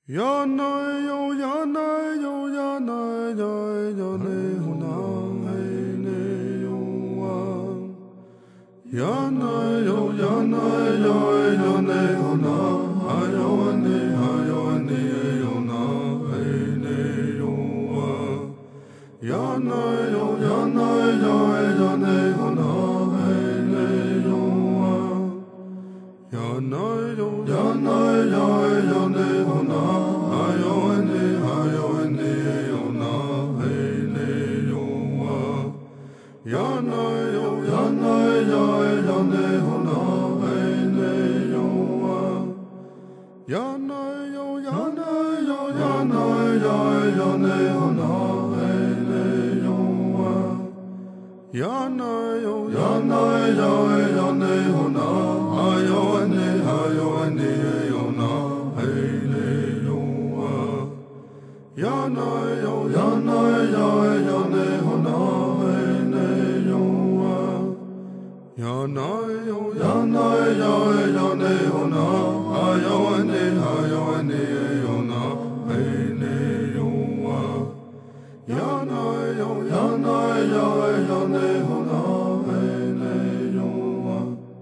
Yana yo yana yo yana yo yo ne huna hey ne yo wa. Yana yo yana yo yo ne huna ayo ne yo na hey ne yo wa. Yana yo yana yo yo ne huna hey ne yo wa. Yana yo yana yo yo ne huna ayo ne yo na hey ne yo wa. Yana yo yana yo yo ne huna hey ne yo wa. Yana yo yana yo yana yo yo ne huna hey ne yo wa. Yana yo yana yo yo ne huna ayo ne yo na hey ne yo wa. Yana yo yana yo yo ne huna hey ne yo wa. Yana yo yana yo yo ne huna ayo ne yo na hey ne yo wa. Yana yo yana yo yo ne huna hey ne yo wa.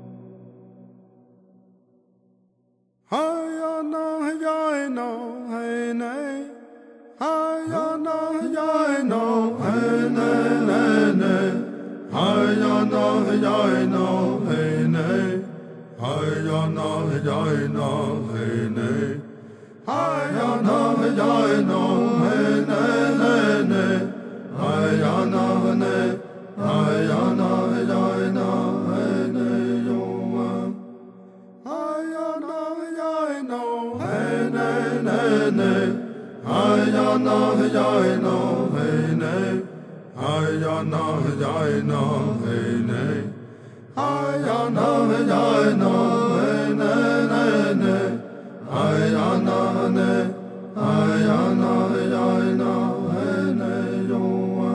Hayana hayana hey ne. Hayana hayana hey ne ne ne. Hayana hayana hey ne. Hayana hayana hey ne. Hayana hayana hey ne ne ne. Hayana ne. Hayana hayana hey ne yo wa. Hayana hayana hey ne ne ne. Hayana hayana hey ne. Hayana hayana hey ne. Hayana hayana hey ne ne ne. Hayana ne. Hayana hayana hey ne yo wa.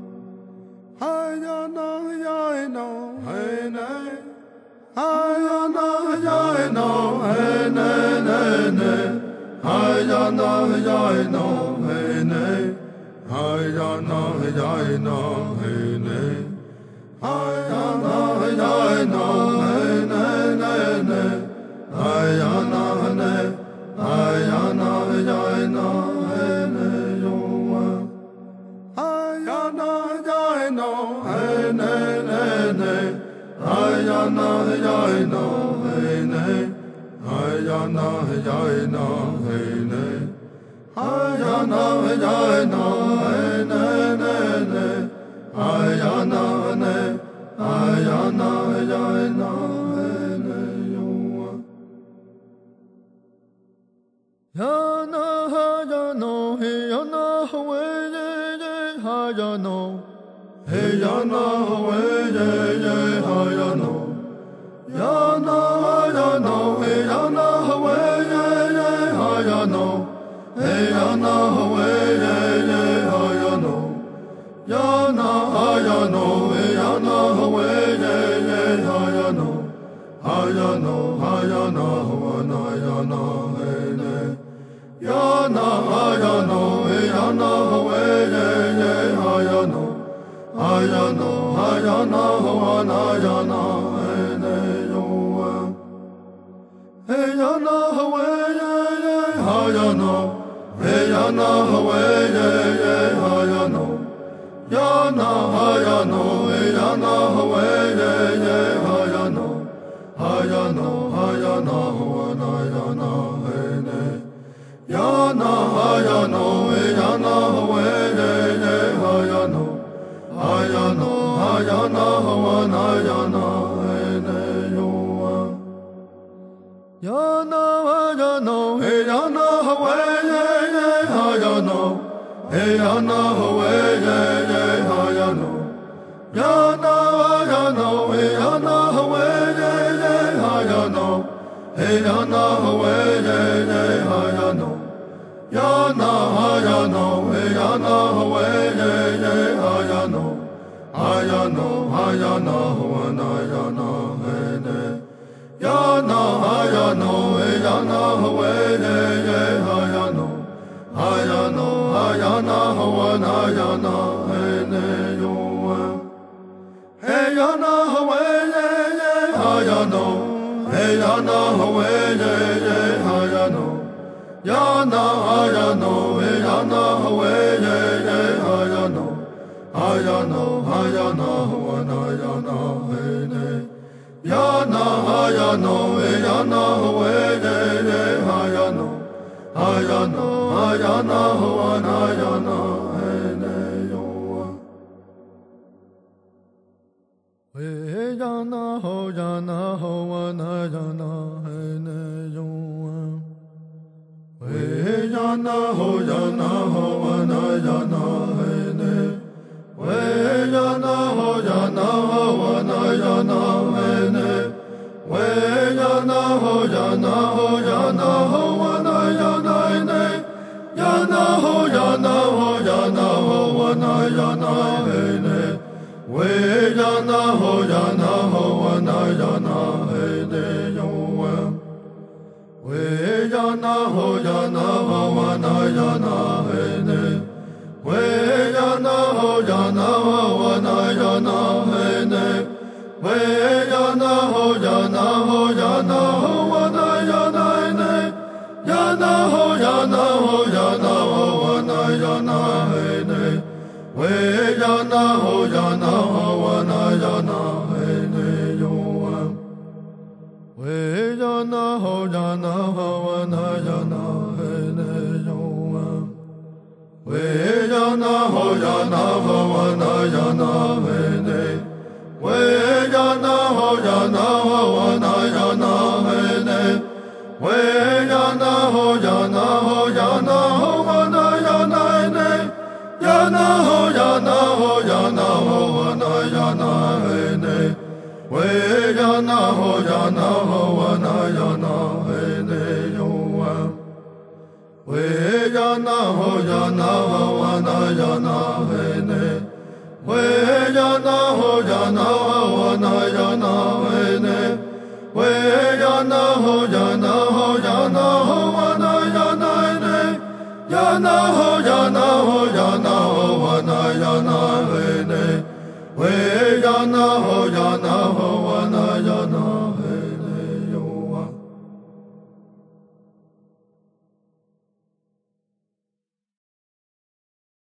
Hayana hayana hey ne. Hayana hayana hey ne ne ne. Hayana hayana hey ne. Hayana hayana hey ne. Hayana hayana hey ne ne ne. Hayana ne. Hayana hayana hey ne yo wa. Hayana hayana hey ne ne ne. Hayana hayana hey ne. Hayana hayana hey ne. Hayana hayana hey ne ne ne. Hayana ne. Hayana hayana hey ne yo wa. Yana hayana hey yana hey ye ye hayana. Hey yana hey ye ye hayana. Yana hayana hey yana hey ye ye hayana. Hey yana hey ye ye hayana. Yana hayana hey yana hey ye ye hayana. Hayana hayana wana yana hey ne. Yana hayana hey yana hey ye ye hayana. Hayana hayana wana yana hey ne yo wa. Hey yana hey ye ye hayana. Hey yana hey ye ye hayana. Yana hayana hey yana hey ye ye hayana. Hayana hayana wana yana hey ne. Yana hayana hey yana hey ye ye hayana. Hayana hayana wana yana hey ne yo wa. Yana hayana hey yana hey ye ye hayana. Hey yana hey ye ye hayana. Yana hayana hey yana hey ye ye hayana. Hey yana hey ye ye hayana. Yana hayana hey yana hey ye ye hayana. Hayana hayana wana yana hey ne. Yana hayana hey yana hey ye ye hayana. yana hayano yana we ye ye hayano hayano hayano wana yana hene yana hayano yana we ye ye hayano hayano hayano wana yana hene yo we yana ho wana yana hene yo we yana ho wana yana hene we yana ho wana yana hene we yana ho wana yana hene yana ho wana yana hene we yana ho wana yana hene yo we yana ho wana yana hene we yana ho wana yana hene we yana ho wana yana hene yana ho wana yana hene we yana ho wana yana hene yo we yana ho wana yana hene yo we yana ho wana yana hene we yana ho wana yana hene we yana ho wana yana hene yana ho wana yana hene we yana ho wana yana hene yo we yana ho wana yana hene we yana ho wana yana hene we yana ho wana yana hene yana ho wana yana hene we yana ho